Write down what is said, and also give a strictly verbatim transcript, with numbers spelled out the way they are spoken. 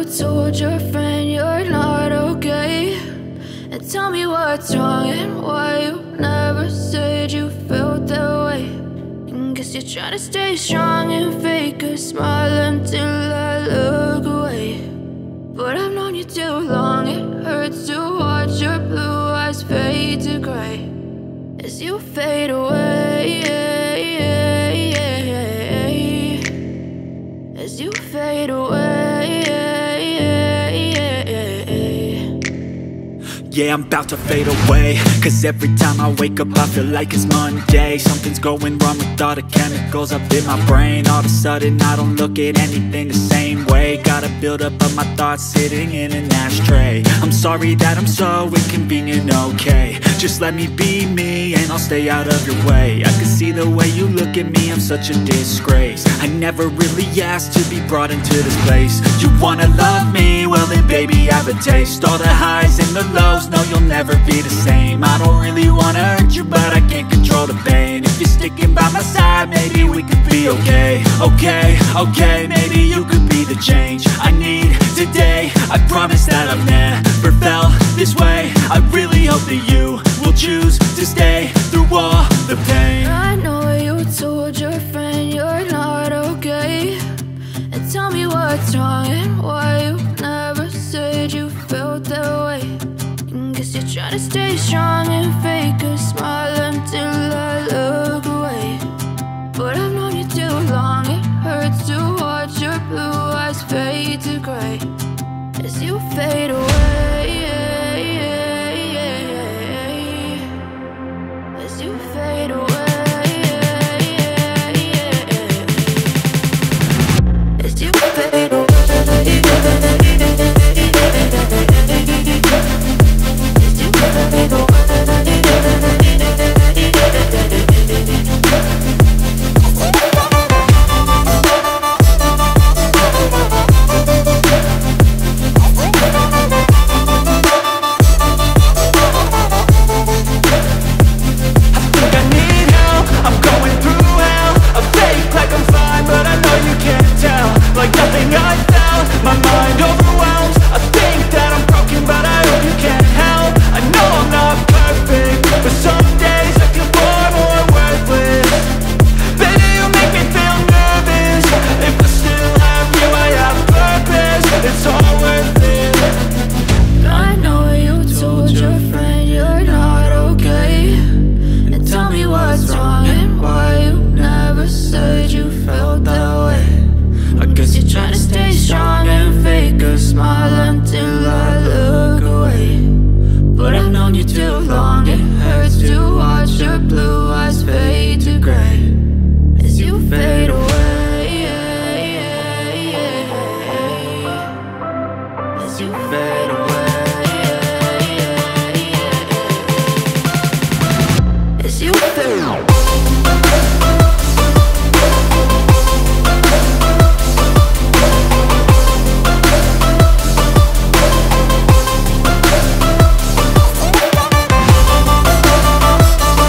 told your friend you're not okay, and tell me what's wrong and why you never said you felt that way. And guess you're trying to stay strong and fake a smile until I look away. But I've known you too long, it hurts to watch your blue eyes fade to gray as you fade away, as you fade away. Yeah, I'm about to fade away, cause every time I wake up I feel like it's Monday. Something's going wrong with all the chemicals up in my brain. All of a sudden I don't look at anything the same way. Gotta build up of my thoughts sitting in an ashtray. I'm sorry that I'm so inconvenient, okay. Just let me be me and I'll stay out of your way. I can see the way you look at me, I'm such a disgrace. I never really asked to be brought into this place. You wanna love me? Well then baby, have a taste. All the highs and the lows, no, you'll never be the same. I don't really wanna hurt you, but I can't control the pain. If you're sticking by my side, maybe we could be okay. Okay, okay, maybe you could be the change I need today. I promise that I've never felt this way. I really hope that you will choose to stay through all the pain. I know you told your friend you're not okay, and tell me what's wrong and why you never said you felt that way. Guess you're trying to stay strong and fake a smile until I look away. But I've known you too long, it hurts to watch your blue eyes fade to gray as you fade